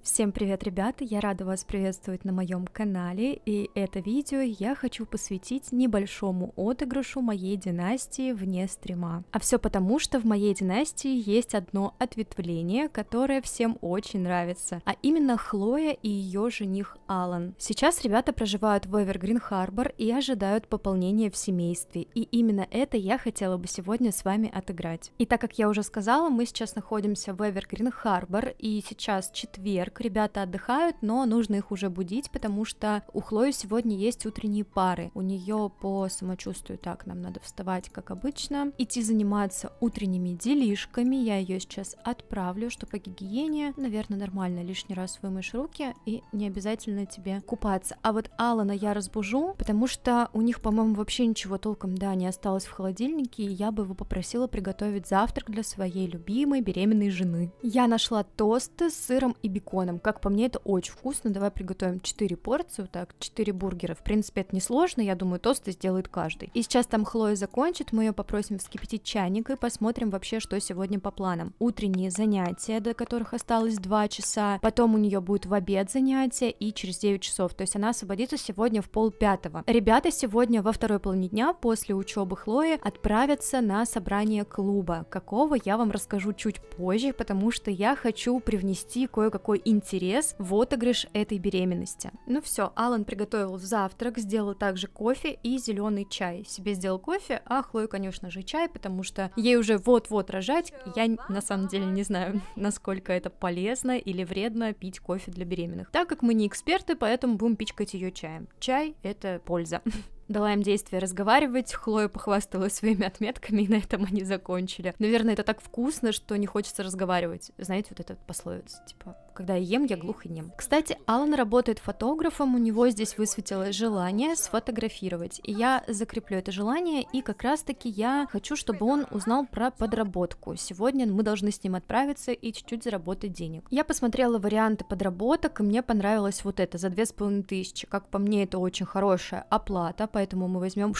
Всем привет, ребята! Я рада вас приветствовать на моем канале, и это видео я хочу посвятить небольшому отыгрышу моей династии вне стрима. А все потому, что в моей династии есть одно ответвление, которое всем очень нравится, а именно Хлоя и ее жених Алан. Сейчас ребята проживают в Эвергрин Харбор и ожидают пополнения в семействе, и именно это я хотела бы сегодня с вами отыграть. И так как я уже сказала, мы сейчас находимся в Эвергрин Харбор, и сейчас четверг, ребята отдыхают, но нужно их уже будить, потому что у Хлои сегодня есть утренние пары. У нее по самочувствию так, нам надо вставать, как обычно, идти заниматься утренними делишками. Я ее сейчас отправлю, что по гигиене, наверное, нормально, лишний раз вымоешь руки, и не обязательно тебе купаться. А вот Алана я разбужу, потому что у них, по-моему, вообще ничего толком, не осталось в холодильнике, и я бы его попросила приготовить завтрак для своей любимой беременной жены. Я нашла тосты с сыром и беконом. Как по мне, это очень вкусно. Давай приготовим 4 порции, вот так, 4 бургера. В принципе, это несложно, я думаю, тосты сделает каждый. И сейчас там Хлоя закончит, мы ее попросим вскипятить чайник и посмотрим вообще, что сегодня по планам. Утренние занятия, до которых осталось 2 часа, потом у нее будет в обед занятия и через 9 часов, то есть она освободится сегодня в 4:30. Ребята сегодня во второй половине дня после учебы Хлои отправятся на собрание клуба. Какого, я вам расскажу чуть позже, потому что я хочу привнести кое-какой интерес в отыгрыш этой беременности. Ну все, Алан приготовил завтрак, сделал также кофе и зеленый чай. Себе сделал кофе, а Хлое, конечно же, чай, потому что ей уже вот-вот рожать. Я на самом деле не знаю, насколько это полезно или вредно пить кофе для беременных. Так как мы не эксперты, поэтому будем пичкать ее чаем. Чай — это польза. Дала им действие разговаривать, Хлоя похвасталась своими отметками, и на этом они закончили. Наверное, это так вкусно, что не хочется разговаривать. Знаете, вот эта пословица, типа, когда я ем, я глух и нем. Кстати, Алан работает фотографом, у него здесь высветилось желание сфотографировать, и я закреплю это желание, и как раз-таки я хочу, чтобы он узнал про подработку. Сегодня мы должны с ним отправиться и чуть-чуть заработать денег. Я посмотрела варианты подработок, и мне понравилось вот это, за 2500. Как по мне, это очень хорошая оплата, поэтому мы возьмем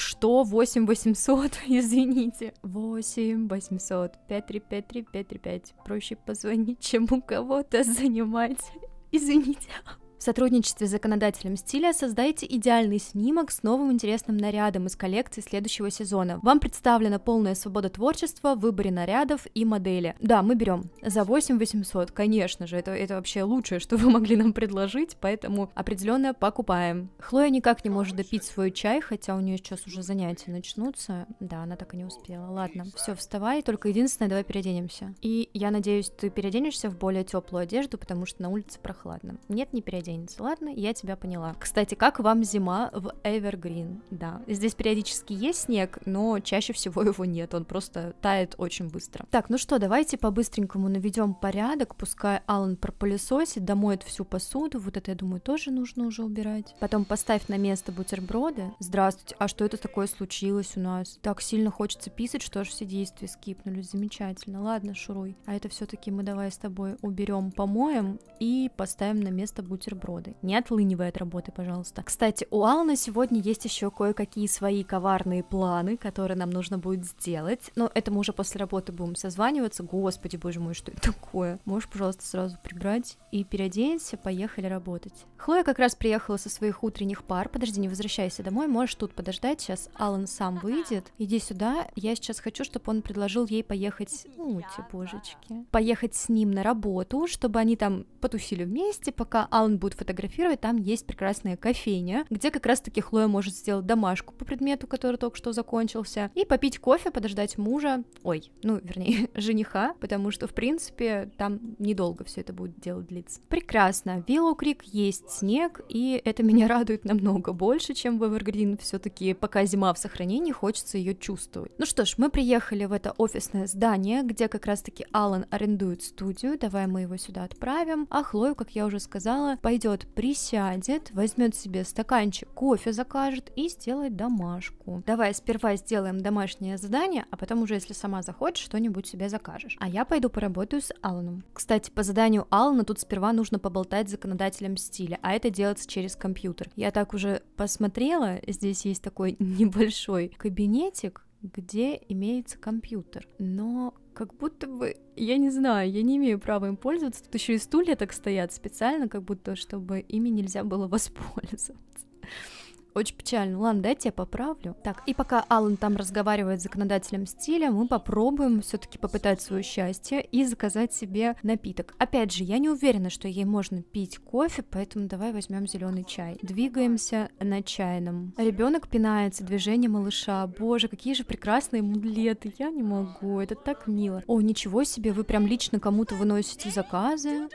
8800, извините. 8800, 5353535. 535. Проще позвонить, чем у кого-то занимать. Извините. В сотрудничестве с законодателем стиля создайте идеальный снимок с новым интересным нарядом из коллекции следующего сезона. Вам представлена полная свобода творчества в выборе нарядов и модели. Да, мы берем за 8800, конечно же, это вообще лучшее, что вы могли нам предложить, поэтому определенно покупаем. Хлоя никак не может допить свой чай, хотя у нее сейчас уже занятия начнутся. Да, она так и не успела. Ладно, все, вставай, только единственное, давай переоденемся. И я надеюсь, ты переоденешься в более теплую одежду, потому что на улице прохладно. Нет, не переоденешься. Ладно, я тебя поняла. Кстати, как вам зима в Эвергрин? Да, здесь периодически есть снег, но чаще всего его нет, он просто тает очень быстро. Так, ну что, давайте по-быстренькому наведем порядок, пускай Алан пропылесосит, домоет всю посуду, вот это, я думаю, тоже нужно уже убирать. Потом поставь на место бутерброды. Здравствуйте, а что это такое случилось у нас? Так сильно хочется писать, что аж все действия скипнулись, замечательно. Ладно, шуруй. А это все-таки мы давай с тобой уберем, помоем и поставим на место бутерброды. Не отлынивай от работы, пожалуйста. Кстати, у Алана сегодня есть еще кое-какие свои коварные планы, которые нам нужно будет сделать. Но это мы уже после работы будем созваниваться. Господи, боже мой, что это такое? Можешь, пожалуйста, сразу прибрать и переоденься, поехали работать. Хлоя как раз приехала со своих утренних пар. Подожди, не возвращайся домой, можешь тут подождать. Сейчас Алан сам выйдет. Иди сюда. Я сейчас хочу, чтобы он предложил ей поехать... Ути, божечки. Поехать с ним на работу, чтобы они там потусили вместе, пока Алан будет фотографировать. Там есть прекрасная кофейня, где как раз-таки Хлоя может сделать домашку по предмету, который только что закончился, и попить кофе, подождать мужа, вернее, жениха, потому что, в принципе, там недолго все это будет дело длиться. Прекрасно. В Виллоу Крик есть снег, и это меня радует намного больше, чем в Эвергрин. Все-таки, пока зима в сохранении, хочется ее чувствовать. Ну что ж, мы приехали в это офисное здание, где как раз-таки Алан арендует студию. Давай мы его сюда отправим. А Хлою, как я уже сказала, пойдет, присядет, возьмет себе стаканчик кофе, закажет и сделает домашку. Давай сперва сделаем домашнее задание, а потом уже, если сама захочешь, что-нибудь себе закажешь. А я пойду поработаю с Аланом. Кстати, по заданию Алана тут сперва нужно поболтать с законодателем стиля, а это делается через компьютер. Я так уже посмотрела, здесь есть такой небольшой кабинетик, где имеется компьютер, но как будто бы, я не знаю, я не имею права им пользоваться. Тут еще и стулья так стоят специально, как будто, чтобы ими нельзя было воспользоваться. Очень печально. Ладно, дайте я поправлю. Так, и пока Алан там разговаривает с законодателем стиля, мы попробуем все-таки попытать свое счастье и заказать себе напиток. Опять же, я не уверена, что ей можно пить кофе, поэтому давай возьмем зеленый чай. Двигаемся на чайном. Ребенок пинается, движение малыша. Боже, какие же прекрасные мудлеты. Я не могу, это так мило. О, ничего себе, вы прям лично кому-то выносите заказы.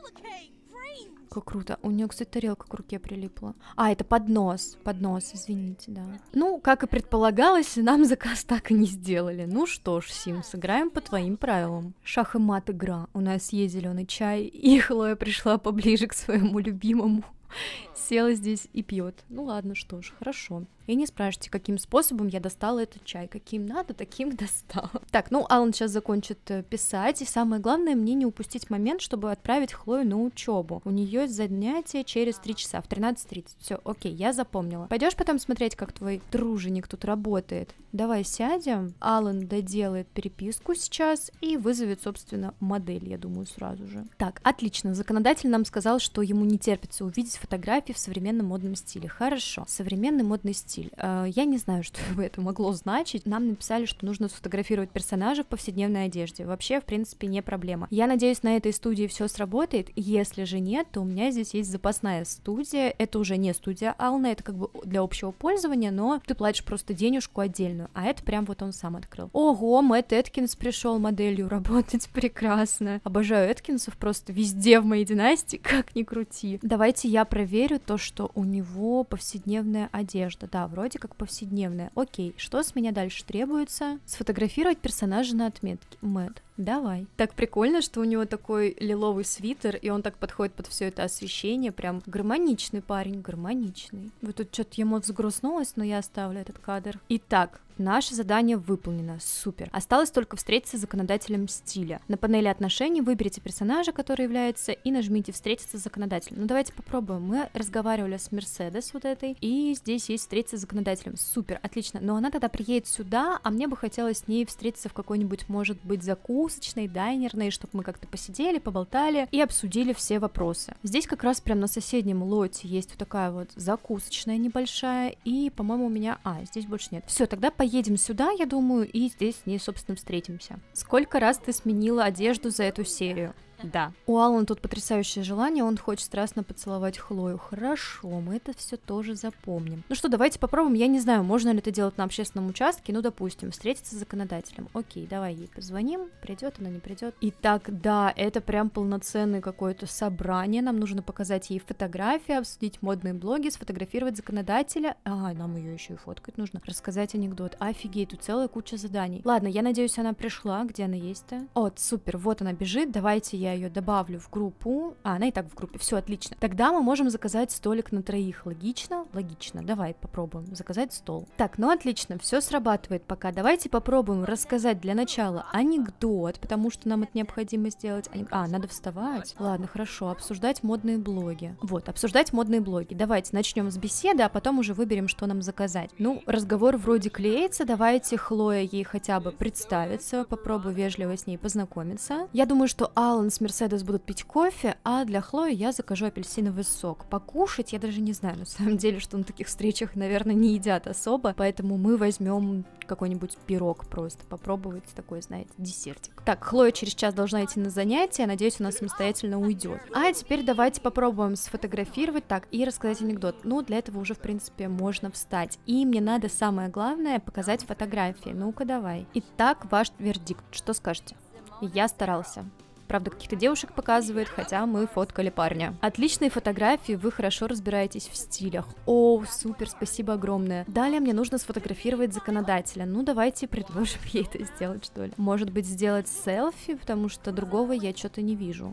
Как круто. У нее, кстати, тарелка к руке прилипла. А, это поднос. Поднос, извините, да. Ну, как и предполагалось, нам заказ так и не сделали. Ну что ж, Сим, сыграем по твоим правилам. Шах и мат игра. У нас есть зеленый чай, и Хлоя пришла поближе к своему любимому. Села здесь и пьет. Ну ладно, что ж, хорошо. И не спрашивайте, каким способом я достала этот чай. Каким надо, таким достала. Так, ну, Алан сейчас закончит писать. И самое главное, мне не упустить момент, чтобы отправить Хлою на учебу. У нее занятие через 3 часа, в 13:30. Все, окей, я запомнила. Пойдешь потом смотреть, как твой труженик тут работает? Давай сядем. Алан доделает переписку сейчас и вызовет, собственно, модель, я думаю, сразу же. Так, отлично. Законодатель нам сказал, что ему не терпится увидеть фотографии в современном модном стиле. Хорошо. Современный модный стиль. Я не знаю, что бы это могло значить. Нам написали, что нужно сфотографировать персонажа в повседневной одежде. Вообще, в принципе, не проблема. Я надеюсь, на этой студии все сработает. Если же нет, то у меня здесь есть запасная студия. Это уже не студия Алана, это как бы для общего пользования, но ты платишь просто денежку отдельную. А это прям вот он сам открыл. Ого, Мэтт Эткинс пришел моделью работать. Прекрасно. Обожаю Эткинсов просто везде в моей династии, как ни крути. Давайте я проверю то, что у него повседневная одежда. Да, вроде как повседневная. Окей, что с меня дальше требуется? Сфотографировать персонажа на отметке. Мэтт, давай. Так прикольно, что у него такой лиловый свитер, и он так подходит под все это освещение. Прям гармоничный парень, гармоничный. Вот тут что-то ему взгрустнулось, но я оставлю этот кадр. Итак, наше задание выполнено. Супер. Осталось только встретиться с законодателем стиля. На панели отношений выберите персонажа, который является, и нажмите «Встретиться с законодателем». Ну, давайте попробуем. Мы разговаривали с Мерседес вот этой, и здесь есть «Встретиться с законодателем». Супер, отлично. Но она тогда приедет сюда, а мне бы хотелось с ней встретиться в какой-нибудь, может быть, закусочной, дайнерной, чтобы мы как-то посидели, поболтали и обсудили все вопросы. Здесь как раз прям на соседнем лоте есть вот такая вот закусочная небольшая, и, по-моему, у меня... здесь больше нет. Все, тогда поедем сюда, я думаю, и здесь с ней, собственно, встретимся. Сколько раз ты сменила одежду за эту серию? Да. У Алана тут потрясающее желание, он хочет страстно поцеловать Хлою. Хорошо, мы это все тоже запомним. Ну что, давайте попробуем. Я не знаю, можно ли это делать на общественном участке. Ну, допустим, встретиться с законодателем. Окей, давай ей позвоним. Придет она, не придет. Итак, да, это прям полноценное какое-то собрание. Нам нужно показать ей фотографии, обсудить модные блоги, сфотографировать законодателя. Нам ее еще и фоткать нужно. Рассказать анекдот. Офигеть, тут целая куча заданий. Ладно, я надеюсь, она пришла. Где она есть-то? Супер, вот она бежит. Давайте я ее добавлю в группу. Она и так в группе, все отлично. Тогда мы можем заказать столик на 3. Логично? Логично. Давай попробуем заказать стол. Так, ну отлично, все срабатывает пока. Давайте попробуем рассказать для начала анекдот, потому что нам это необходимо сделать. Надо вставать. Ладно, хорошо, обсуждать модные блоги. Вот, обсуждать модные блоги. Давайте начнем с беседы, а потом уже выберем, что нам заказать. Ну, разговор вроде клеится. Давайте Хлоя ей хотя бы представится. Попробую вежливо с ней познакомиться. Я думаю, что Алан с Мерседес будут пить кофе, а для Хлои я закажу апельсиновый сок. Покушать я даже не знаю, на самом деле, что на таких встречах, наверное, не едят особо, поэтому мы возьмем какой-нибудь пирог просто, попробовать такой, знаете, десертик. Так, Хлоя через час должна идти на занятия, надеюсь, она самостоятельно уйдет. А теперь давайте попробуем сфотографировать, так, и рассказать анекдот. Ну, для этого уже, в принципе, можно встать. И мне надо, самое главное, показать фотографии. Ну-ка, давай. Итак, ваш вердикт. Что скажете? Я старался. Правда, каких-то девушек показывает, хотя мы фоткали парня. Отличные фотографии, вы хорошо разбираетесь в стилях. О, супер, спасибо огромное. Далее мне нужно сфотографировать законодателя. Ну, давайте предложим ей это сделать, что ли. Может быть, сделать селфи, потому что другого я что-то не вижу.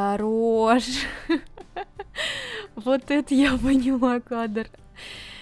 Хорош. Вот это я поняла кадр.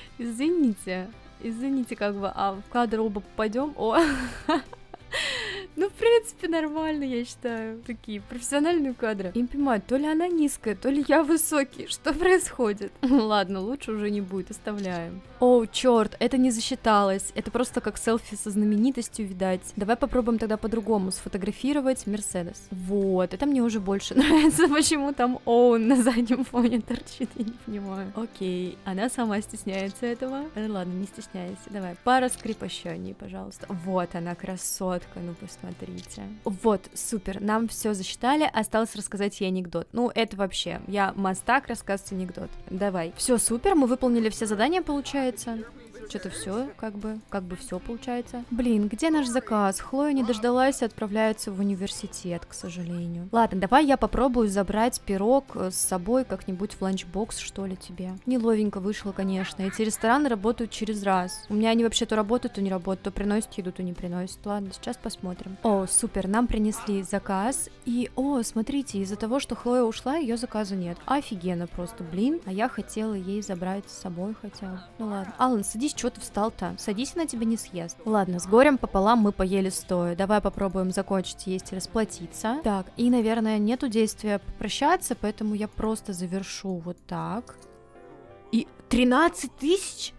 Извините, как бы, в кадр оба попадем. Ну, в принципе, нормально, я считаю. Такие профессиональные кадры. Я не понимаю, то ли она низкая, то ли я высокий. Что происходит? Ладно, лучше уже не будет, оставляем. О, черт, это не засчиталось. Это просто как селфи со знаменитостью, видать. Давай попробуем тогда по-другому сфотографировать Мерседес. Вот, это мне уже больше нравится. Почему там Оуэн на заднем фоне торчит, я не понимаю. Окей, она сама стесняется этого. Ладно, не стесняйся. Давай, пара скрипощений, пожалуйста. Вот она, красотка, ну посмотрите. Вот, супер, нам все засчитали, осталось рассказать ей анекдот. Ну, это вообще, я мастак рассказывать анекдот. Давай. Все супер, мы выполнили все задания, получается. Что-то все, как бы все получается. Блин, где наш заказ? Хлоя не дождалась и отправляется в университет, к сожалению. Ладно, давай я попробую забрать пирог с собой как-нибудь в ланчбокс, что ли, тебе. Неловенько вышло, конечно. Эти рестораны работают через раз. У меня они вообще то работают, то не работают, то приносят еду, то не приносят. Ладно, сейчас посмотрим. О, супер, нам принесли заказ. И, о, смотрите, из-за того, что Хлоя ушла, ее заказа нет. Офигенно просто, блин. А я хотела ей забрать с собой хотя бы. Ну ладно. Алан, садись, что ты встал-то? Садись, она тебя не съест. Ладно, с горем пополам мы поели стоя. Давай попробуем закончить есть и расплатиться. Так, и, наверное, нету действия попрощаться, поэтому я просто завершу вот так. И 13 тысяч?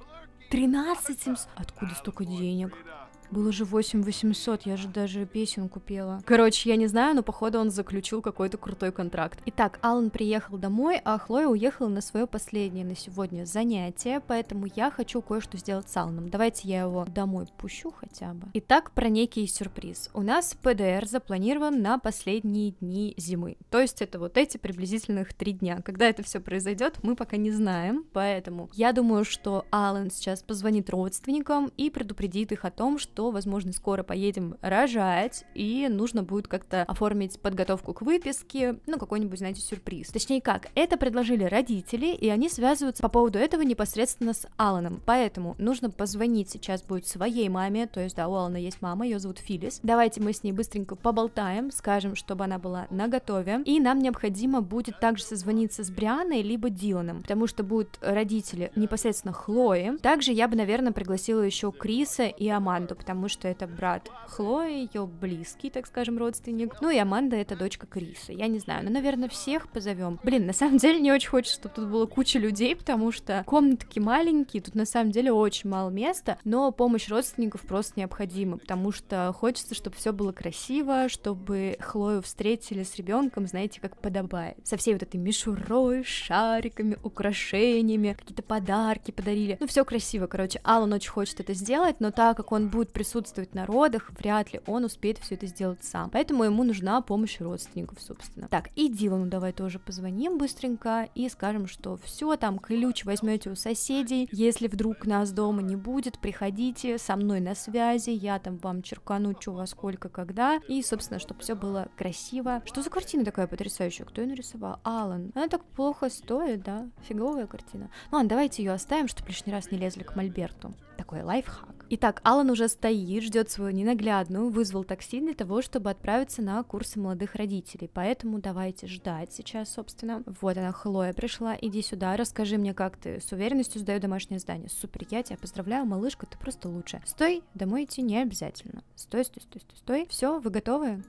13 700? Откуда столько денег? Было же 8800, я же даже песенку пела. Короче, я не знаю, но походу он заключил какой-то крутой контракт. Итак, Алан приехал домой, а Хлоя уехала на свое последнее на сегодня занятие, поэтому я хочу кое-что сделать с Аланом. Давайте я его домой пущу хотя бы. Итак, про некий сюрприз. У нас ПДР запланирован на последние дни зимы. То есть это вот эти приблизительных 3 дня. Когда это все произойдет, мы пока не знаем, поэтому я думаю, что Алан сейчас позвонит родственникам и предупредит их о том, что, возможно, скоро поедем рожать, и нужно будет как-то оформить подготовку к выписке, ну, какой-нибудь, знаете, сюрприз. Точнее, как, это предложили родители, и они связываются по поводу этого непосредственно с Аланом, поэтому нужно позвонить сейчас будет своей маме, то есть, да, у Алана есть мама, ее зовут Филлис. Давайте мы с ней быстренько поболтаем, скажем, чтобы она была наготове, и нам необходимо будет также созвониться с Брианной либо Диланом, потому что будут родители непосредственно Хлои. Также я бы, наверное, пригласила еще Криса и Аманду, потому что это брат Хлои, ее близкий, так скажем, родственник. Ну и Аманда — это дочка Криса. Я не знаю, но, наверное, всех позовем. Блин, на самом деле не очень хочется, чтобы тут было куча людей, потому что комнатки маленькие, тут на самом деле очень мало места, но помощь родственников просто необходима, потому что хочется, чтобы все было красиво, чтобы Хлою встретили с ребенком, знаете, как подобает. Со всей вот этой мишурой, шариками, украшениями, какие-то подарки подарили. Ну, все красиво, короче. Алан очень хочет это сделать, но так как он будет присутствовать на родах, вряд ли он успеет все это сделать сам. Поэтому ему нужна помощь родственников, собственно. Так, и Дилану давай тоже позвоним быстренько и скажем, что все, там ключ возьмете у соседей. Если вдруг нас дома не будет, приходите со мной на связи, я там вам черкану, что во сколько, когда. И, собственно, чтобы все было красиво. Что за картина такая потрясающая? Кто ее нарисовал? Алан. Она так плохо стоит, да? Фиговая картина. Ну ладно, давайте ее оставим, чтобы лишний раз не лезли к мольберту. Такой лайфхак. Итак, Алан уже стоит, ждет свою ненаглядную, вызвал такси для того, чтобы отправиться на курсы молодых родителей, поэтому давайте ждать сейчас, собственно. Вот она, Хлоя пришла, иди сюда, расскажи мне, как ты с уверенностью сдаю домашнее задание. Супер, я тебя поздравляю, малышка, ты просто лучшая. Стой, домой идти не обязательно. Стой. Все, вы готовы?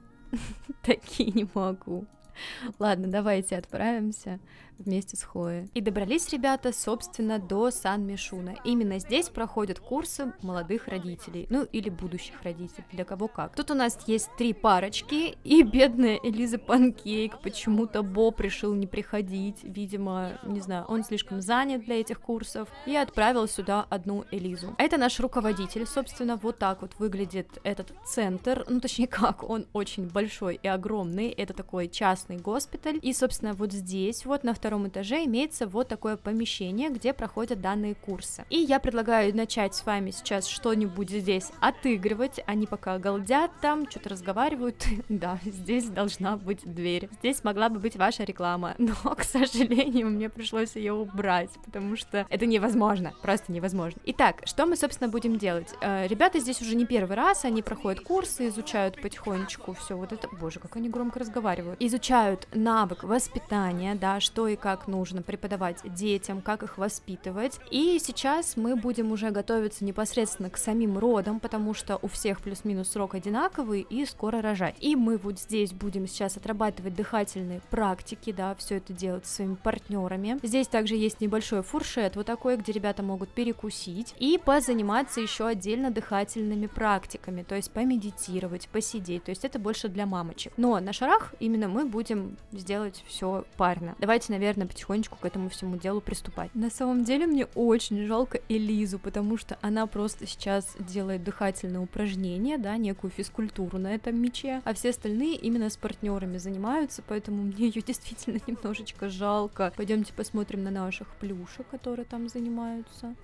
Такие не могу. Ладно, давайте отправимся вместе с Хлоей. И добрались ребята, собственно, до Сан-Мишуна. Именно здесь проходят курсы молодых родителей, ну или будущих родителей, для кого как. Тут у нас есть 3 парочки, и бедная Элиза Панкейк, почему-то Боб решил не приходить, видимо, не знаю, он слишком занят для этих курсов, и отправил сюда одну Элизу. Это наш руководитель, собственно, вот так вот выглядит этот центр, ну точнее как, он очень большой и огромный, это такой частный госпиталь, и, собственно, вот здесь, вот на 2-м этаже имеется вот такое помещение, где проходят данные курсы. И я предлагаю начать с вами сейчас что-нибудь здесь отыгрывать, они пока галдят там, что-то разговаривают. Да, здесь должна быть дверь. Здесь могла бы быть ваша реклама, но, к сожалению, мне пришлось ее убрать, потому что это невозможно, просто невозможно. Итак, что мы, собственно, будем делать? Ребята здесь уже не первый раз, они проходят курсы, изучают потихонечку все вот это. Боже, как они громко разговаривают. Изучают изучают навык воспитания, да, что и как нужно преподавать детям, как их воспитывать. И сейчас мы будем уже готовиться непосредственно к самим родам, потому что у всех плюс-минус срок одинаковый и скоро рожать. И мы вот здесь будем сейчас отрабатывать дыхательные практики, да, все это делать со своими партнерами. Здесь также есть небольшой фуршет вот такой, где ребята могут перекусить и позаниматься еще отдельно дыхательными практиками, то есть помедитировать, посидеть, то есть это больше для мамочек. Но на шарах именно мы будем сделать все парно. Давайте, наверное, потихонечку к этому всему делу приступать. На самом деле мне очень жалко Элизу, потому что она просто сейчас делает дыхательные упражнения, да, некую физкультуру на этом мяче, а все остальные именно с партнерами занимаются, поэтому мне ее действительно немножечко жалко. Пойдемте посмотрим на наших плюшек, которые там занимаются.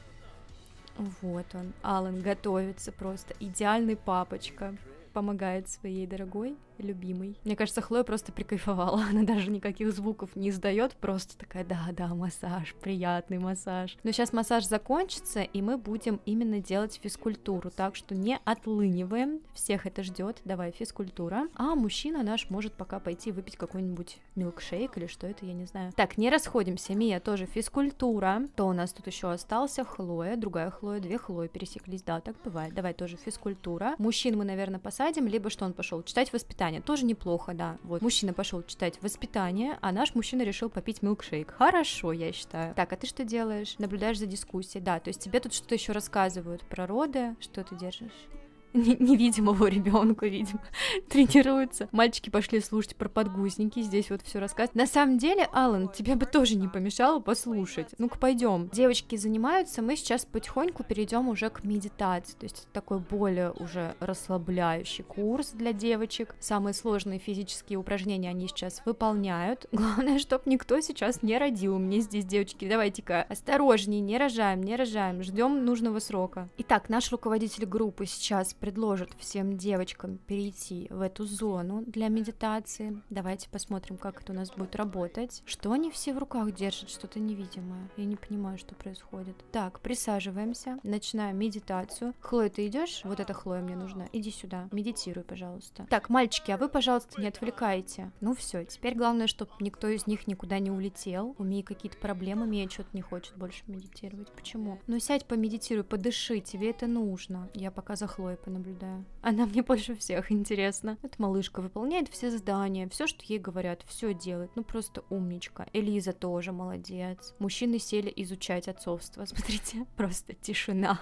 Вот он, Алан готовится просто, идеальный папочка, помогает своей дорогой, любимой. Мне кажется, Хлоя просто прикайфовала, она даже никаких звуков не издает, просто такая, да, массаж, приятный массаж. Но сейчас массаж закончится, и мы будем именно делать физкультуру, так что не отлыниваем, всех это ждет, давай физкультура. А мужчина наш может пока пойти выпить какой-нибудь милкшейк или что это, я не знаю. Так, не расходимся, Мия тоже физкультура. То у нас тут еще остался Хлоя, другая Хлоя, две Хлои пересеклись, да, так бывает. Давай тоже физкультура. Мужчин мы, наверное, посадим, либо что он пошел читать воспитание. Тоже неплохо, да. Вот, мужчина пошел читать воспитание, а наш мужчина решил попить милкшейк. Хорошо, я считаю. Так, а ты что делаешь? Наблюдаешь за дискуссией, да, то есть тебе тут что-то еще рассказывают про роды, что ты держишь? Невидимого ребенка, видимо, тренируется. Мальчики пошли слушать про подгузники, здесь вот все рассказывают. На самом деле, Алан, тебе бы тоже не помешало послушать. Ну-ка, пойдем. Девочки занимаются, мы сейчас потихоньку перейдем уже к медитации, то есть это такой более уже расслабляющий курс для девочек. Самые сложные физические упражнения они сейчас выполняют. Главное, чтобы никто сейчас не родил. Мне здесь, девочки, давайте-ка осторожнее, не рожаем, ждем нужного срока. Итак, наш руководитель группы сейчас предложит всем девочкам перейти в эту зону для медитации. Давайте посмотрим, как это у нас будет работать. Что они все в руках держат? Что-то невидимое. Я не понимаю, что происходит. Так, присаживаемся, начинаем медитацию. Хлоя, ты идешь? Вот эта Хлоя мне нужна. Иди сюда, медитируй, пожалуйста. Так, мальчики, а вы, пожалуйста, не отвлекайте. Ну все, теперь главное, чтобы никто из них никуда не улетел. У Мии какие-то проблемы, Мия что-то не хочет больше медитировать. Почему? Ну сядь, помедитируй, подыши, тебе это нужно. Я пока за Хлоей наблюдаю. Она мне больше всех интересна. Эта малышка выполняет все задания, все, что ей говорят, все делает. Ну просто умничка. Элиза тоже молодец. Мужчины сели изучать отцовство. Смотрите, просто тишина.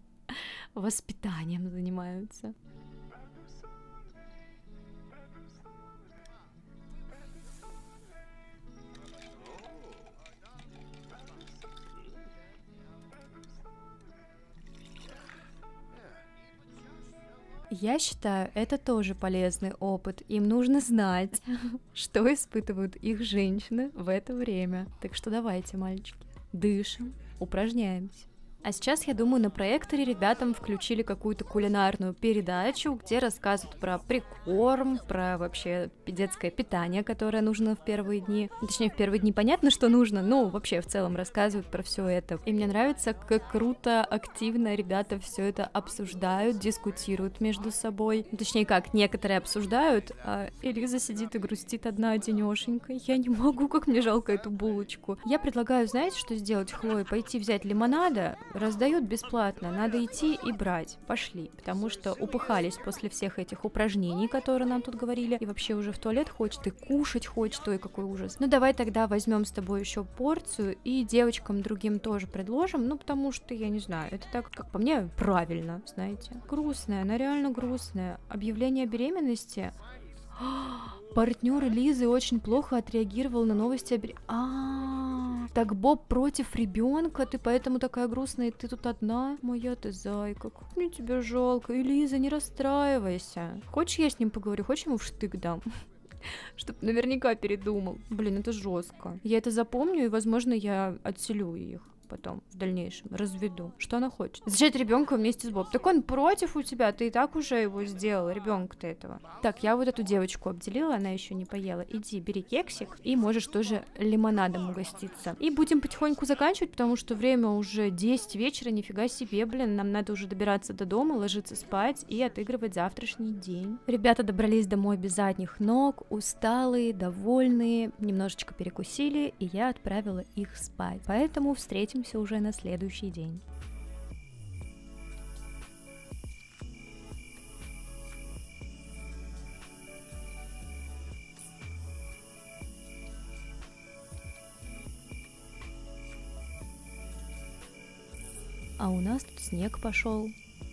Воспитанием занимаются. Я считаю, это тоже полезный опыт. Им нужно знать, что испытывают их женщины в это время. Так что давайте, мальчики, дышим, упражняемся. А сейчас, я думаю, на проекторе ребятам включили какую-то кулинарную передачу, где рассказывают про прикорм, про вообще детское питание, которое нужно в первые дни. Точнее, в первые дни понятно, что нужно, но вообще в целом рассказывают про все это. И мне нравится, как круто, активно ребята все это обсуждают, дискутируют между собой. Точнее, как некоторые обсуждают, а Элиза сидит и грустит одна-одинешенька. Я не могу, как мне жалко эту булочку. Я предлагаю, знаете, что сделать, Хлое? Пойти взять лимонада. Раздают бесплатно, надо идти и брать. Пошли, потому что упыхались после всех этих упражнений, которые нам тут говорили, и вообще уже в туалет хочет, и кушать хочет, ой, какой ужас. Ну давай тогда возьмем с тобой еще порцию и девочкам другим тоже предложим, ну потому что, я не знаю, это так, как по мне, правильно, знаете. Грустная, она реально грустная. Объявление беременности... Партнер Лизы очень плохо отреагировал на новости о беременности. Так Боб против ребенка, ты поэтому такая грустная, и ты тут одна? Моя ты зайка, как мне тебя жалко. И Лиза, не расстраивайся. Хочешь, я с ним поговорю? Хочешь, ему в штык дам? Чтоб наверняка передумал. Блин, это жестко. Я это запомню, и, возможно, я отселю их. потом в дальнейшем разведу. Что она хочет? Зачать ребенка вместе с Боб. Так он против у тебя, ты и так уже его сделал, ребенка-то этого. Так, я вот эту девочку обделила, она еще не поела. Иди, бери кексик, и можешь тоже лимонадом угоститься. И будем потихоньку заканчивать, потому что время уже 10 вечера, нифига себе, блин, нам надо уже добираться до дома, ложиться спать и отыгрывать завтрашний день. Ребята добрались домой без задних ног, усталые, довольные, немножечко перекусили, и я отправила их спать. Поэтому встретимся уже на следующий день. А у нас тут снег пошел.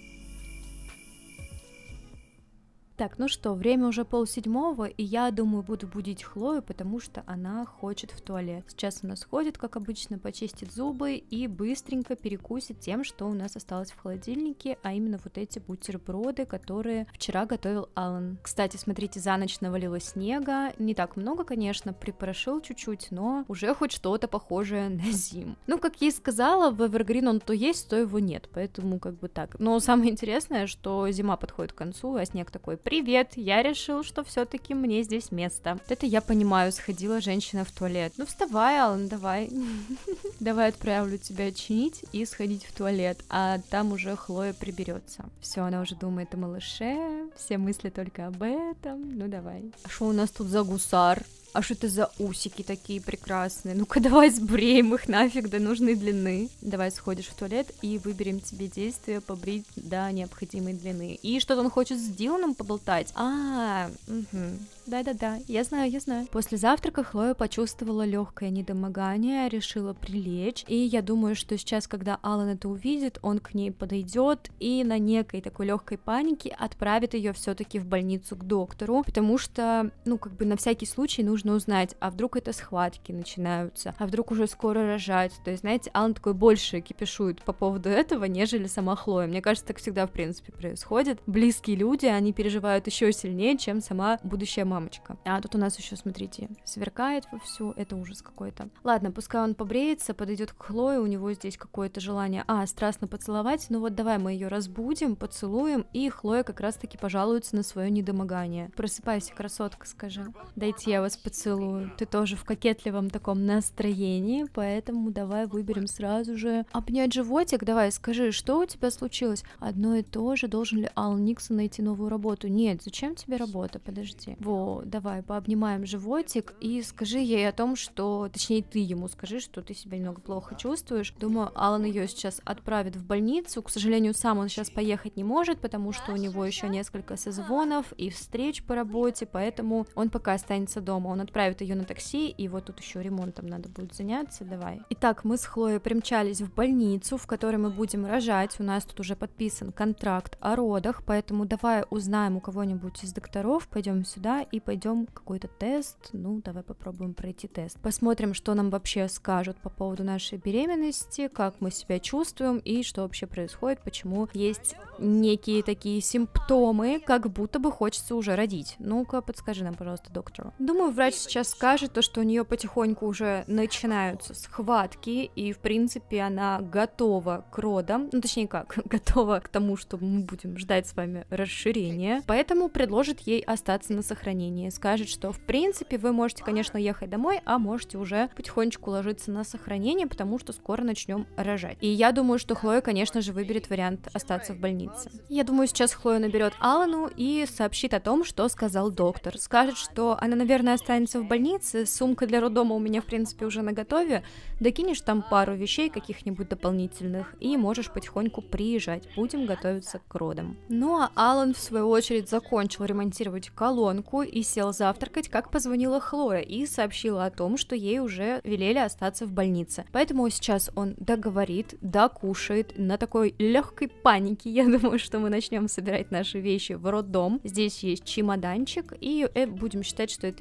Так, ну что, время уже 6:30, и я думаю, буду будить Хлою, потому что она хочет в туалет. Сейчас она сходит, как обычно, почистит зубы и быстренько перекусит тем, что у нас осталось в холодильнике, а именно вот эти бутерброды, которые вчера готовил Алан. Кстати, смотрите, за ночь навалило снега, не так много, конечно, припорошил чуть-чуть, но уже хоть что-то похожее на зиму. Ну, как я и сказала, в Evergreen он то есть, то его нет, поэтому как бы так. Но самое интересное, что зима подходит к концу, а снег такой: привет, я решил, что все-таки мне здесь место. Вот это я понимаю, сходила женщина в туалет. Ну вставай, Алан, давай. Давай отправлю тебя чинить и сходить в туалет, а там уже Хлоя приберется. Все, она уже думает о малыше, все мысли только об этом. Ну давай. А что у нас тут за гусар? А что это за усики такие прекрасные? Ну-ка давай сбреем их нафиг до нужной длины. Давай сходишь в туалет и выберем тебе действие побрить до необходимой длины. И что-то он хочет с Диланом поболтать. Да-да-да, я знаю. После завтрака Хлоя почувствовала легкое недомогание, решила прилечь. И я думаю, что сейчас, когда Алан это увидит, он к ней подойдет и на некой такой легкой панике отправит ее все-таки в больницу к доктору, потому что, ну, как бы на всякий случай нужно узнать, а вдруг это схватки начинаются, а вдруг уже скоро рожать. То есть, знаете, Алан такой больше кипишует по поводу этого, нежели сама Хлоя. Мне кажется, так всегда, в принципе, происходит. Близкие люди, они переживают еще сильнее, чем сама будущая мамочка. А тут у нас еще, смотрите, сверкает вовсю, это ужас какой-то. Ладно, пускай он побреется, подойдет к Хлое, у него здесь какое-то желание, страстно поцеловать, ну вот давай мы ее разбудим, поцелуем, и Хлоя как раз-таки пожалуется на свое недомогание. Просыпайся, красотка, скажи. Дайте я вас поцелую. Ты тоже в кокетливом таком настроении, поэтому давай выберем сразу же. Обнять животик, давай, скажи, что у тебя случилось? Одно и то же, должен ли Алан Никсон найти новую работу? Нет, зачем тебе работа? Подожди. Давай, пообнимаем животик и скажи ей о том, что, точнее, ты ему скажи, что ты себя немного плохо чувствуешь. Думаю, Алан ее сейчас отправит в больницу. К сожалению, сам он сейчас поехать не может, потому что у него еще несколько созвонов и встреч по работе, поэтому он пока останется дома. Он отправит ее на такси, и вот тут еще ремонтом надо будет заняться. Давай. Итак, мы с Хлоей примчались в больницу, в которой мы будем рожать. У нас тут уже подписан контракт о родах, поэтому давай узнаем у кого-нибудь из докторов, пойдем сюда и пойдем какой-то тест. Ну, давай попробуем пройти тест. Посмотрим, что нам вообще скажут по поводу нашей беременности, как мы себя чувствуем и что вообще происходит, почему есть некие такие симптомы, как будто бы хочется уже родить. Ну-ка, подскажи нам, пожалуйста, доктору. Думаю, врач сейчас скажет то, что у нее потихоньку уже начинаются схватки, и, в принципе, она готова к родам. Ну, точнее, как, готова к тому, что мы будем ждать с вами расширения. Поэтому предложит ей остаться на сохранении. Скажет, что, в принципе, вы можете, конечно, ехать домой, а можете уже потихонечку ложиться на сохранение, потому что скоро начнем рожать. И я думаю, что Хлоя, конечно же, выберет вариант остаться в больнице. Я думаю, сейчас Хлоя наберет Алану и сообщит о том, что сказал доктор. Скажет, что она, наверное, останется в больнице, сумка для роддома у меня, в принципе, уже наготове, докинешь там пару вещей каких-нибудь дополнительных и можешь потихоньку приезжать, будем готовиться к родам. Ну а Алан, в свою очередь, закончил ремонтировать колонку и сел завтракать, как позвонила Хлоя и сообщила о том, что ей уже велели остаться в больнице. Поэтому сейчас он договорит, докушает, на такой легкой панике, я думаю, что мы начнем собирать наши вещи в роддом. Здесь есть чемоданчик, и будем считать, что это и есть та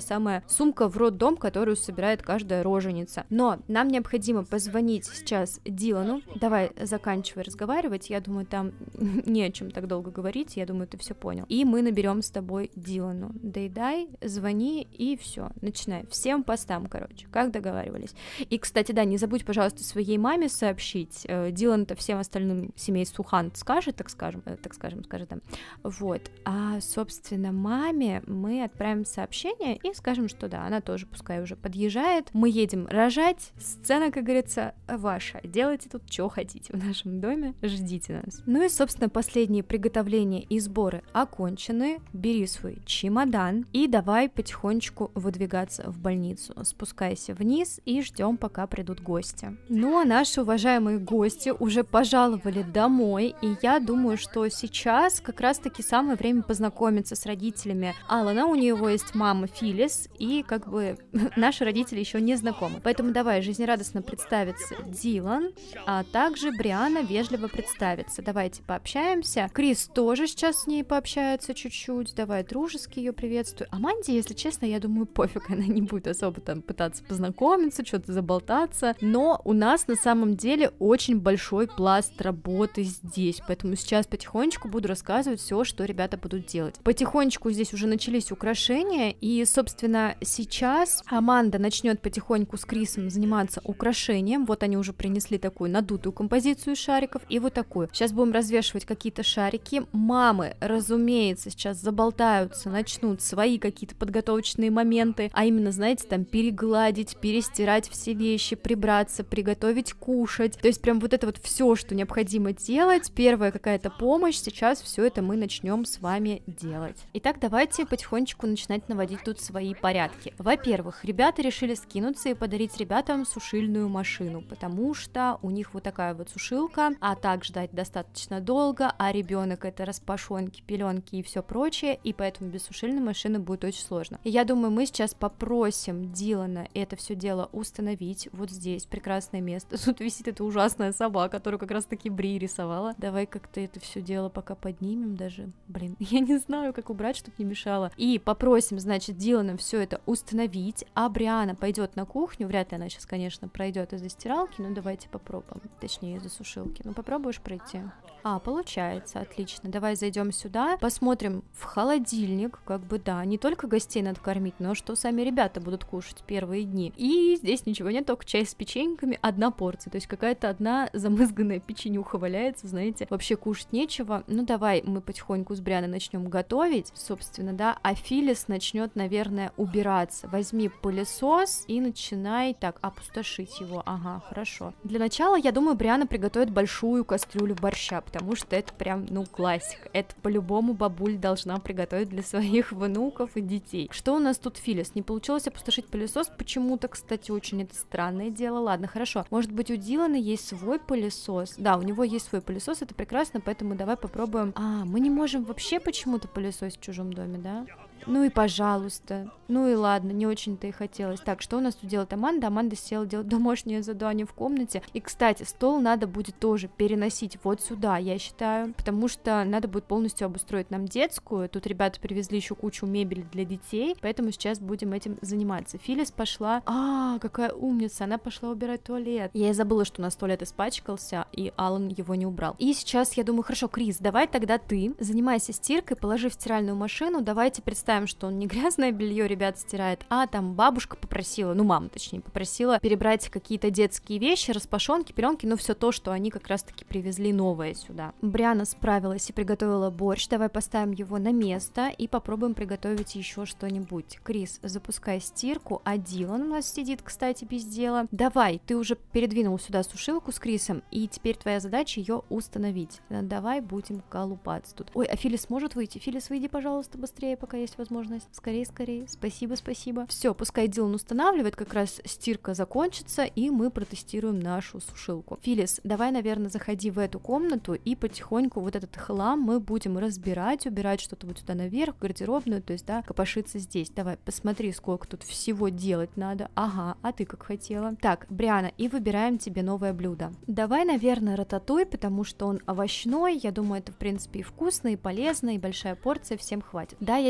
самая сумка в роддом, которую собирает каждая роженица. Но нам необходимо позвонить сейчас Дилану. Давай, заканчивай разговаривать, я думаю, там не о чем так долго говорить, я думаю, ты все понял. И мы наберем с тобой Дилану. Дай, звони, и все, начинай. Всем постам, короче, как договаривались. И, кстати, да, не забудь, пожалуйста, своей маме сообщить. Дилан-то всем остальным семейству Хант скажет, так скажем, скажет там. Вот. А, собственно, маме мы отправим сообщение и скажем, что да, она тоже пускай уже подъезжает. Мы едем рожать. Сцена, как говорится, ваша. Делайте тут, что хотите в нашем доме. Ждите нас. Ну и, собственно, последние приготовления и сборы окончены. Бери свой чемодан и давай потихонечку выдвигаться в больницу. Спускайся вниз и ждем, пока придут гости. Ну а наши уважаемые гости уже пожаловали домой, и я думаю, что сейчас как раз-таки самое время познакомиться с родителями Алана. У него есть мама Филлис, и как бы наши родители еще не знакомы. Поэтому давай жизнерадостно представится Дилан, а также Бриана вежливо представится. Давайте пообщаемся. Крис тоже сейчас с ней пообщается чуть-чуть. Давай дружески ее приветствую. Аманде, если честно, я думаю, пофиг, она не будет особо там пытаться познакомиться, что-то заболтаться. Но у нас на самом деле очень большой пласт работы здесь, поэтому сейчас потихонечку буду рассказывать все, что ребята будут делать. Потихонечку здесь уже начались украшения, и, собственно, сейчас Аманда начнет потихоньку с Крисом заниматься украшением. Вот они уже принесли такую надутую композицию из шариков и вот такую. Сейчас будем развешивать какие-то шарики. Мамы, разумеется, сейчас заболтаются, начнут свои какие-то подготовочные моменты, а именно, знаете, там перегладить, перестирать все вещи, прибраться, приготовить кушать. То есть прям вот это вот все, что необходимо делать, первая какая-то помощь, сейчас все это мы начнем с вами делать. Итак, давайте потихонечку начинать наводить тут свои порядки. Во-первых, ребята решили скинуться и подарить ребятам сушильную машину, потому что у них вот такая вот сушилка, а так ждать достаточно долго, а ребенок это распашонки, пеленки и все прочее, и поэтому без сушильной машины будет очень сложно. И я думаю, мы сейчас попросим Дилана это все дело установить. Вот здесь прекрасное место. Тут висит эта ужасная сова, которую как раз таки Бри рисовала. Давай как-то это все дело пока поднимем даже. Блин, я не знаю, как убрать, чтобы не мешало. И попросим, значит, Дилана все это установить, а Бриана пойдет на кухню. Вряд ли она сейчас, конечно, пройдет из-за стиралки, но давайте попробуем. Точнее, из-за сушилки. Ну, попробуешь пройти? А, получается, отлично. Давай зайдем сюда, посмотрим в холодильник, как бы, да, не только гостей надо кормить, но что сами ребята будут кушать первые дни. И здесь ничего нет, только чай с печеньками, одна порция, то есть какая-то одна замызганная печенюха валяется, знаете, вообще кушать нечего. Ну, давай мы потихоньку с Брианой начнем готовить, собственно, да, а Филлис начнет, наверное, убираться. Возьми пылесос и начинай, так, опустошить его, ага, хорошо. Для начала, я думаю, Бриана приготовит большую кастрюлю борща, потому что это прям, ну, классика. Это по-любому бабуль должна приготовить для своих внуков и детей. Что у нас тут, Филлис? Не получилось опустошить пылесос почему-то, кстати, очень это странное дело. Ладно, хорошо. Может быть, у Дилана есть свой пылесос? Да, у него есть свой пылесос, это прекрасно, поэтому давай попробуем. А, мы не можем вообще почему-то пылесосить в чужом доме, да? Ну и пожалуйста. Ну и ладно, не очень-то и хотелось. Так, что у нас тут делает Аманда? Аманда села делать домашнее задание в комнате. И, кстати, стол надо будет тоже переносить вот сюда, я считаю, потому что надо будет полностью обустроить нам детскую. Тут ребята привезли еще кучу мебели для детей, поэтому сейчас будем этим заниматься. Филлис пошла... А, какая умница, она пошла убирать туалет. Я и забыла, что у нас туалет испачкался, и Алан его не убрал. И сейчас я думаю, хорошо, Крис, давай тогда ты занимайся стиркой, положи в стиральную машину, давайте представим, что он не грязное белье, ребят, стирает, а там бабушка попросила, ну мама точнее, попросила перебрать какие-то детские вещи, распашонки, пеленки, ну все то, что они как раз-таки привезли новое сюда. Бриана справилась и приготовила борщ, давай поставим его на место и попробуем приготовить еще что-нибудь. Крис, запускай стирку, а Дилан у нас сидит, кстати, без дела. Давай, ты уже передвинул сюда сушилку с Крисом, и теперь твоя задача ее установить. Давай будем колупаться тут. Ой, а Филлис может выйти? Филлис, выйди, пожалуйста, быстрее, пока есть возможность. Скорее, скорее. Спасибо, спасибо. Все, пускай Дилан устанавливает, как раз стирка закончится, и мы протестируем нашу сушилку. Филлис, давай, наверное, заходи в эту комнату, и потихоньку вот этот хлам мы будем разбирать, убирать что-то вот сюда наверх, в гардеробную, то есть, да, копошиться здесь. Давай, посмотри, сколько тут всего делать надо. Ага, а ты как хотела. Так, Бриана, и выбираем тебе новое блюдо. Давай, наверное, рататуй, потому что он овощной, я думаю, это, в принципе, и вкусно, и полезно, и большая порция, всем хватит. Да, я тебе сейчас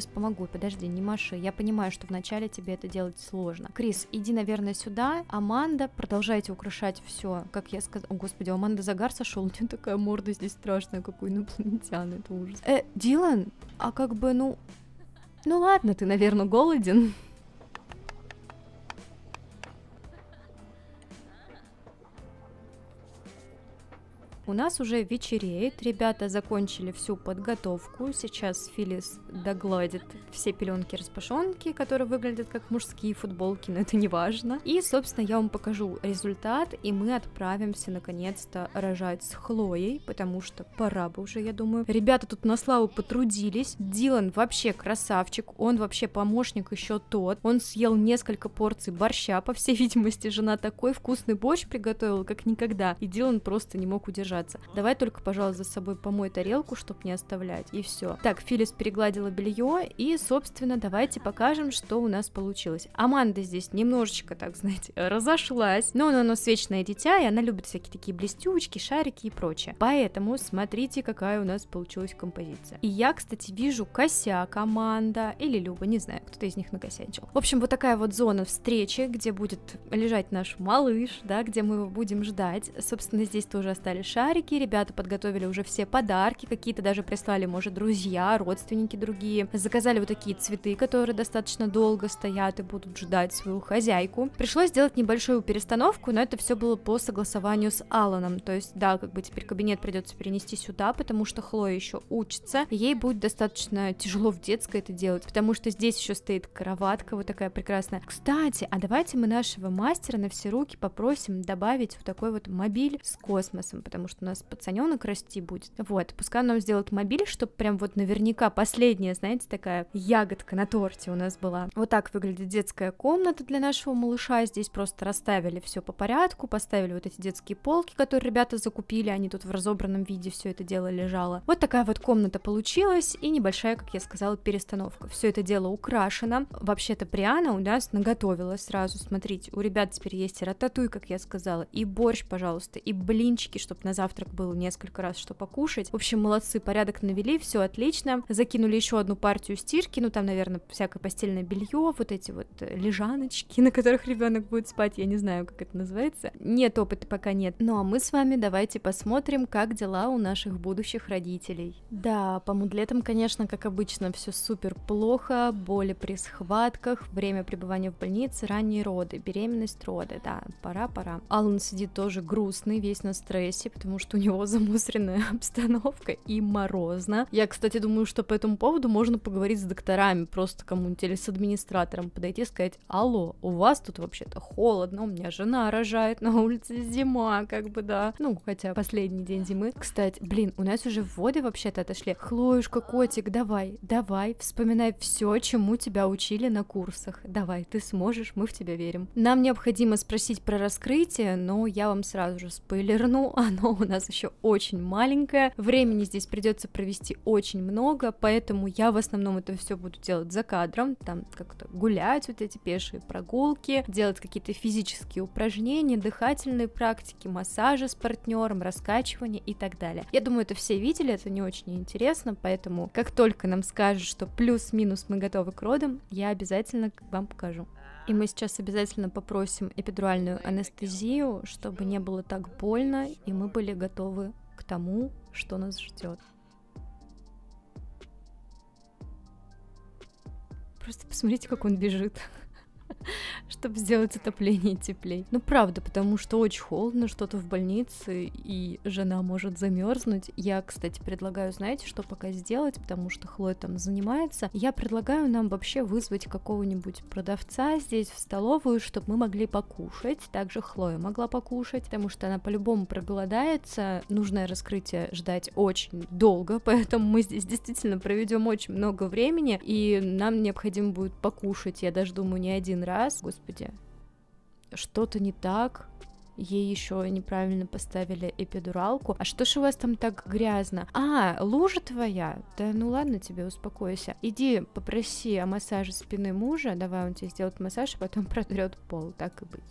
сейчас помогу, подожди, не маши. Я понимаю, что вначале тебе это делать сложно. Крис, иди, наверное, сюда. Аманда, продолжайте украшать все. Как я сказала... О, господи, у Аманды загар сошел. У нее такая морда здесь страшная, как у инопланетян. Это ужас. Дилан, а как бы, ну ладно, ты, наверное, голоден. У нас уже вечереет, ребята закончили всю подготовку, сейчас Филис догладит все пеленки-распашонки, которые выглядят как мужские футболки, но это не важно. И, собственно, я вам покажу результат, и мы отправимся, наконец-то, рожать с Хлоей, потому что пора бы уже, я думаю. Ребята тут на славу потрудились, Дилан вообще красавчик, он вообще помощник еще тот, он съел несколько порций борща, по всей видимости, жена такой вкусный борщ приготовила, как никогда, и Дилан просто не мог удержаться. Давай только, пожалуйста, за собой помой тарелку, чтобы не оставлять, и все. Так, Филис перегладила белье, и, собственно, давайте покажем, что у нас получилось. Аманда здесь немножечко, так, знаете, разошлась, но она вечное дитя, и она любит всякие такие блестючки, шарики и прочее. Поэтому смотрите, какая у нас получилась композиция. И я, кстати, вижу косяк Аманда, или Люба, не знаю, кто-то из них накосячил. В общем, вот такая вот зона встречи, где будет лежать наш малыш, да, где мы его будем ждать. Собственно, здесь тоже остались шарики, ребята подготовили уже все подарки, какие-то даже прислали, может, друзья, родственники другие, заказали вот такие цветы, которые достаточно долго стоят и будут ждать свою хозяйку. Пришлось сделать небольшую перестановку, но это все было по согласованию с Аланом, то есть, да, как бы теперь кабинет придется перенести сюда, потому что Хлоя еще учится, ей будет достаточно тяжело в детской это делать, потому что здесь еще стоит кроватка вот такая прекрасная. Кстати, а давайте мы нашего мастера на все руки попросим добавить вот такой вот мобиль с космосом, потому что у нас пацаненок расти будет. Вот, пускай он нам сделает мобиль, чтобы прям вот наверняка последняя, знаете, такая ягодка на торте у нас была. Вот так выглядит детская комната для нашего малыша. Здесь просто расставили все по порядку, поставили вот эти детские полки, которые ребята закупили, они тут в разобранном виде все это дело лежало. Вот такая вот комната получилась, и небольшая, как я сказала, перестановка. Все это дело украшено. Вообще-то Бриана у нас наготовила сразу, смотрите, у ребят теперь есть и рататуй, как я сказала, и борщ, пожалуйста, и блинчики, чтобы на завтрак было несколько раз что покушать. В общем, молодцы, порядок навели, все отлично. Закинули еще одну партию стирки, ну там, наверное, всякое постельное белье, вот эти вот лежаночки, на которых ребенок будет спать, я не знаю, как это называется. Нет, опыта пока нет. Ну а мы с вами давайте посмотрим, как дела у наших будущих родителей. Да, по мудлетам, конечно, как обычно, все супер плохо, боли при схватках, время пребывания в больнице, ранние роды, беременность, роды, да, пора. Алан сидит тоже грустный, весь на стрессе, потому что у него замусоренная обстановка и морозно. Я, кстати, думаю, что по этому поводу можно поговорить с докторами, просто кому-нибудь или с администратором подойти и сказать: алло, у вас тут вообще-то холодно, у меня жена рожает, на улице зима, как бы, да. Ну, хотя последний день зимы. Кстати, блин, у нас уже воды вообще-то отошли. Хлоюшка, котик, давай, вспоминай все, чему тебя учили на курсах. Давай, ты сможешь, мы в тебя верим. Нам необходимо спросить про раскрытие, но я вам сразу же спойлерну, оно у нас еще очень маленькое, времени здесь придется провести очень много, поэтому я в основном это все буду делать за кадром, там как-то гулять, вот эти пешие прогулки, делать какие-то физические упражнения, дыхательные практики, массажи с партнером, раскачивание и так далее. Я думаю, это все видели, это не очень интересно, поэтому как только нам скажут, что плюс-минус мы готовы к родам, я обязательно вам покажу. И мы сейчас обязательно попросим эпидуральную анестезию, чтобы не было так больно, и мы были готовы к тому, что нас ждет. Просто посмотрите, как он бежит, чтобы сделать отопление теплей. Ну, правда, потому что очень холодно, что-то в больнице, и жена может замерзнуть. Я, кстати, предлагаю, знаете, что пока сделать, потому что Хлоя там занимается. Я предлагаю нам вообще вызвать какого-нибудь продавца здесь в столовую, чтобы мы могли покушать. Также Хлоя могла покушать, потому что она по-любому проголодается. Нужное раскрытие ждать очень долго, поэтому мы здесь действительно проведем очень много времени, и нам необходимо будет покушать. Я даже думаю, не один раз. Господи, что-то не так. Ей еще неправильно поставили эпидуралку. А что ж у вас там так грязно? А, лужа твоя? Да ну ладно тебе, успокойся. Иди попроси о массаже спины мужа. Давай он тебе сделает массаж, а потом протрет пол. Так и быть.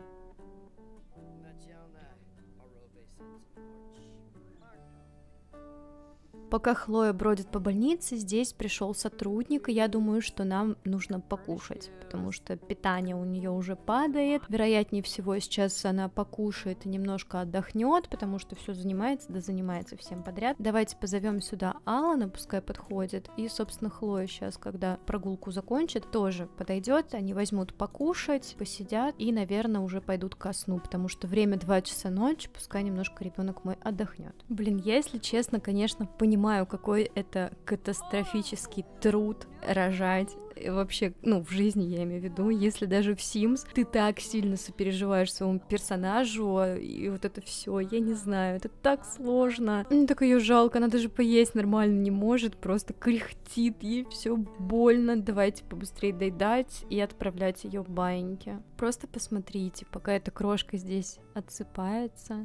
Пока Хлоя бродит по больнице, здесь пришел сотрудник, и я думаю, что нам нужно покушать, потому что питание у нее уже падает. Вероятнее всего, сейчас она покушает и немножко отдохнет, потому что все занимается всем подряд. Давайте позовем сюда Алана, пускай подходит, и, собственно, Хлоя сейчас, когда прогулку закончит, тоже подойдет, они возьмут покушать, посидят и, наверное, уже пойдут ко сну, потому что время 2 часа ночи, пускай немножко ребенок мой отдохнет. Блин, я, если честно, конечно, понимаю, какой это катастрофический труд рожать. И вообще, в жизни я имею в виду, если даже в Sims ты так сильно сопереживаешь своему персонажу, и вот это все, я не знаю, это так сложно. Мне так ее жалко, она даже поесть нормально не может, просто кряхтит, ей все больно. Давайте побыстрее доедать и отправлять ее в баиньки. Просто посмотрите, пока эта крошка здесь отсыпается.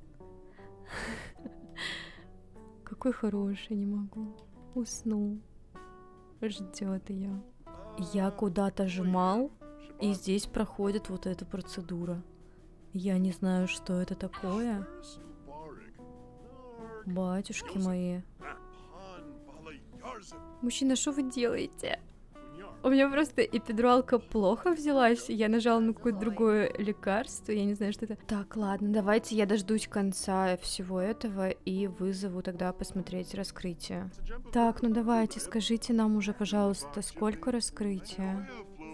Какой хороший, не могу. Уснул. Ждет ее. Я куда-то жмал, и здесь проходит вот эта процедура. Я не знаю, что это такое. Батюшки мои. Мужчина, что вы делаете? У меня просто эпидуралка плохо взялась, я нажала на какое-то другое лекарство, я не знаю, что это. Так, ладно, давайте я дождусь конца всего этого и вызову тогда посмотреть раскрытие. Так, ну давайте, скажите нам уже, пожалуйста, сколько раскрытия?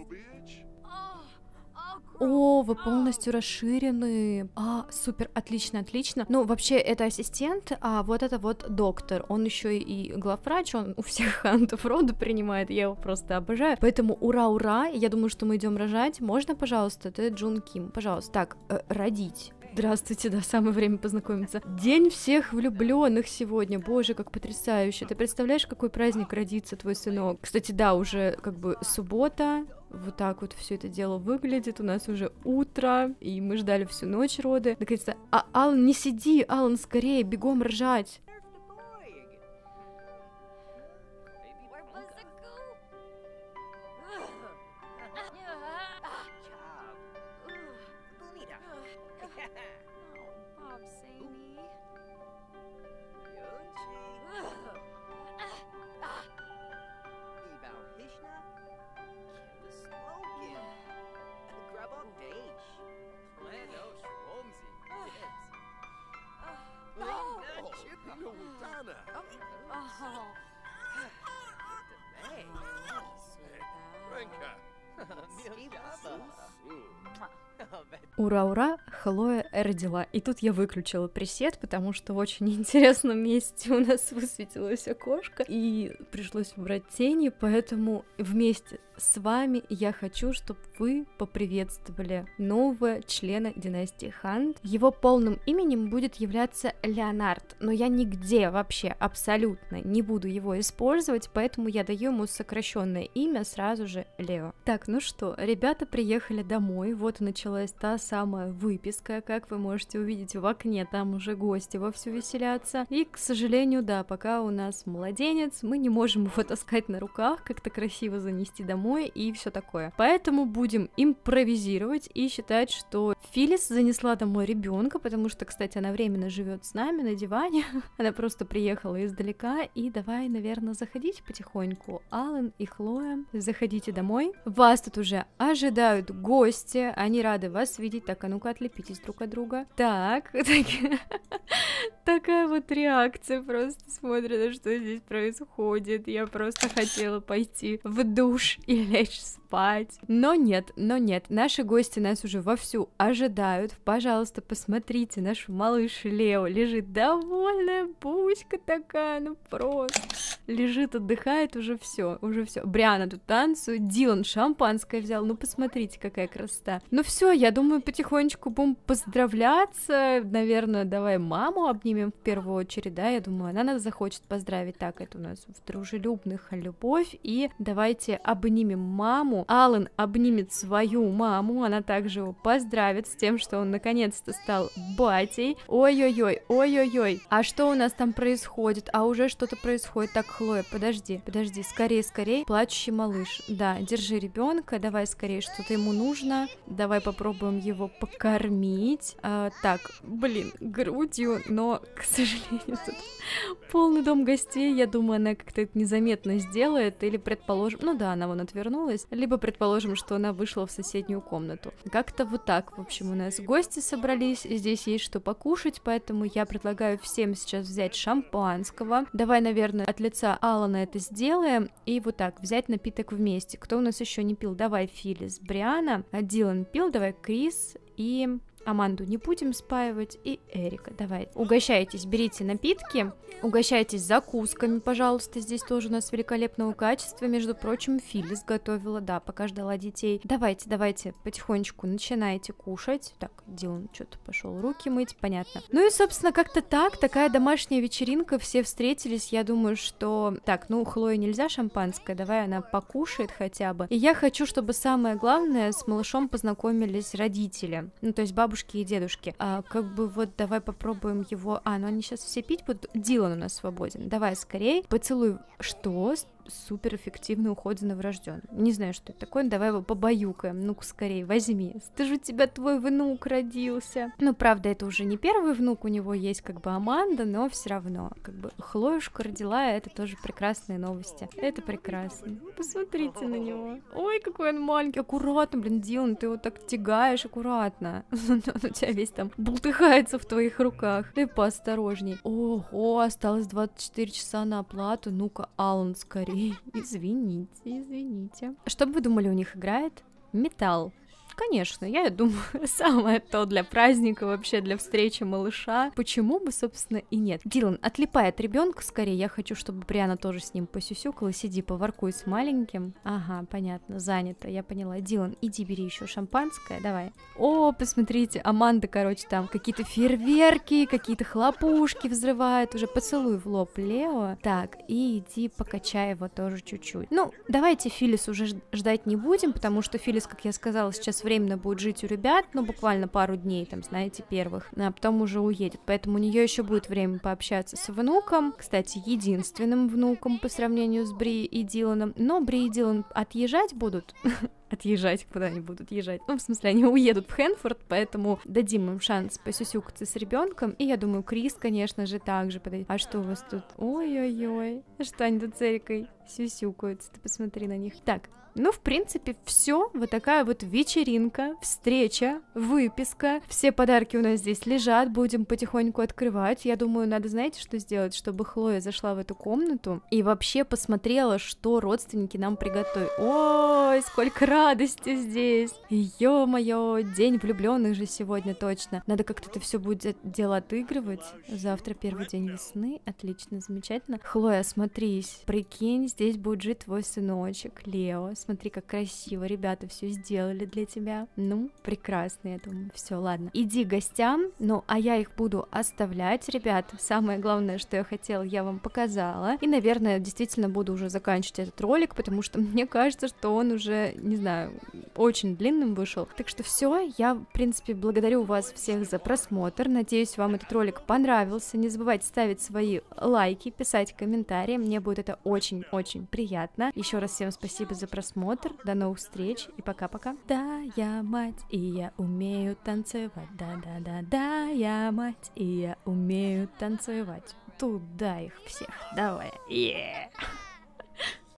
О, вы полностью расширены. Супер, отлично. Ну, вообще, это ассистент, а вот это вот доктор. Он еще и главврач, он у всех хантов роду принимает, я его просто обожаю. Поэтому ура, я думаю, что мы идем рожать. Можно, пожалуйста, это Джун Ким, пожалуйста. Так, родить. Здравствуйте, да, самое время познакомиться. День всех влюбленных сегодня, боже, как потрясающе. Ты представляешь, какой праздник родится твой сынок? Кстати, да, уже как бы суббота, вот так вот все это дело выглядит, у нас уже утро, и мы ждали всю ночь роды. Наконец-то, Алан, не сиди, Алан, скорее, бегом рожать. Ура, Хлоя родила. И тут я выключила пресет, потому что в очень интересном месте у нас высветилось окошко, и пришлось выбрать тени, поэтому вместе с вами я хочу, чтобы вы поприветствовали нового члена династии Хант. Его полным именем будет являться Леонард, но я нигде вообще абсолютно не буду его использовать, поэтому я даю ему сокращенное имя сразу же Лео. Так, ну что, ребята приехали домой, вот и началась та самая выписка, как вы можете увидеть в окне, там уже гости вовсю веселятся, и, к сожалению, да, пока у нас младенец, мы не можем его таскать на руках, как-то красиво занести домой и все такое. Поэтому будем импровизировать и считать, что Филлис занесла домой ребенка, потому что, кстати, она временно живет с нами на диване. Она просто приехала издалека, и давай, наверное, заходите потихоньку. Алан и Хлоя, заходите домой. Вас тут уже ожидают гости, они рады вас видеть. Так, а ну-ка, отлепитесь друг от друга. Так, такая вот реакция, просто смотрят, что здесь происходит. Я просто хотела пойти в душ и лечь спать. Но нет, наши гости нас уже вовсю ожидают. Пожалуйста, посмотрите, наш малыш Лео лежит, довольная бучка такая, ну просто. Лежит, отдыхает, уже все. Бриана тут танцует, Дилан шампанское взял, ну посмотрите, какая красота. Ну все, я думаю, потихонечку будем поздравляться. Наверное, давай маму обнимем в первую очередь, да, я думаю, она нас захочет поздравить. Так, это у нас в дружелюбных любовь, и давайте обнимем маму. Алан обнимет свою маму, она также его поздравит с тем, что он наконец-то стал батей. Ой-ой-ой, а что у нас там происходит? А уже что-то происходит. Так, Хлоя, подожди, скорее, плачущий малыш. Да, держи ребенка, давай скорее, что-то ему нужно. Давай попробуем его покормить. Так, блин, грудью, но, к сожалению, тут полный дом гостей. Я думаю, она как-то это незаметно сделает. Или предположим, ну да, она вон отвернулась. Либо предположим, что она вышла в соседнюю комнату. Как-то вот так, в общем, у нас гости собрались. Здесь есть что покушать, поэтому я предлагаю всем сейчас взять шампанского. Давай, наверное, от лица Алана это сделаем. И вот так, взять напиток вместе. Кто у нас еще не пил? Давай, Филлис, Бриана. Дилан пил, давай, Крис и... Аманду не будем спаивать, и Эрика, давай. Угощайтесь, берите напитки, угощайтесь закусками, пожалуйста, здесь тоже у нас великолепного качества, между прочим, Филлис готовила, да, пока ждала детей. Давайте, потихонечку начинайте кушать. Так, Дилан что-то пошел руки мыть, понятно. Ну и, собственно, как-то так, такая домашняя вечеринка, все встретились, я думаю, что... Так, ну, Хлое нельзя шампанское, давай она покушает хотя бы. И я хочу, чтобы самое главное, с малышом познакомились родители, ну, то есть бабушки и дедушки. Как бы вот давай попробуем его... ну они сейчас все пить будут. Дилан у нас свободен. Давай скорей. Поцелуй. Что? Супер эффективный уход за новорожденным. Не знаю, что это такое, давай его побаюкаем. Ну-ка, скорее, возьми. Ты же у тебя твой внук родился. Ну, правда, это уже не первый внук, у него есть как бы Аманда, но все равно, как бы Хлоюшка родила, это тоже прекрасные новости. Это прекрасно. Посмотрите на него. Ой, какой он маленький. Аккуратно, блин, Дилан, ты его так тягаешь, аккуратно. Он у тебя весь там бултыхается в твоих руках. Ты поосторожней. Ого, осталось 24 часа на оплату. Ну-ка, Алан, скорее. Извините. Что бы вы думали, у них играет? Металл. Конечно, я думаю, самое то для праздника, вообще для встречи малыша. Почему бы, собственно, и нет. Дилан, отлипай от ребенка скорее, я хочу, чтобы Бриана тоже с ним посюсюкала, сиди, поваркуй с маленьким. Ага, понятно, занято, я поняла. Дилан, иди бери еще шампанское, давай. О, посмотрите, Аманда, короче, там какие-то фейерверки, какие-то хлопушки взрывает, уже поцелуй в лоб Лео. Так, и иди покачай его тоже чуть-чуть. Ну, давайте Филлис уже ждать не будем, потому что Филлис, как я сказала, сейчас временно будет жить у ребят, ну, буквально пару дней, там, знаете, первых, а потом уже уедет, поэтому у нее еще будет время пообщаться с внуком, кстати, единственным внуком по сравнению с Бри и Диланом, но Бри и Дилан отъезжать будут, отъезжать, куда они будут езжать, ну, в смысле, они уедут в Хэнфорд, поэтому дадим им шанс посюсюкаться с ребенком, и я думаю, Крис, конечно же, также подойдет. А что у вас тут? Ой-ой-ой, что они тут с Эрикой сюсюкаются, ты посмотри на них. Так, ну, в принципе, все. Вот такая вот вечеринка, встреча, выписка. Все подарки у нас здесь лежат, будем потихоньку открывать. Я думаю, надо, знаете, что сделать, чтобы Хлоя зашла в эту комнату и вообще посмотрела, что родственники нам приготовили. Ой, сколько радости здесь! Ё-моё, день влюбленных же сегодня точно. Надо как-то это все будет дело отыгрывать. Завтра первый день весны. Отлично, замечательно. Хлоя, смотрись, прикинь, здесь будет жить твой сыночек Лео. Смотри, как красиво ребята все сделали для тебя. Ну, прекрасно, я думаю. Все, ладно. Иди к гостям, ну, а я их буду оставлять, ребят. Самое главное, что я хотела, я вам показала. И, наверное, действительно буду уже заканчивать этот ролик, потому что мне кажется, что он уже, не знаю, очень длинным вышел. Так что все, я, в принципе, благодарю вас всех за просмотр. Надеюсь, вам этот ролик понравился. Не забывайте ставить свои лайки, писать комментарии. Мне будет это очень-очень приятно. Еще раз всем спасибо за просмотр. До новых встреч и пока-пока. Да, я мать, и я умею танцевать. Да, я мать, и я умею танцевать. Туда их всех, давай. Yeah.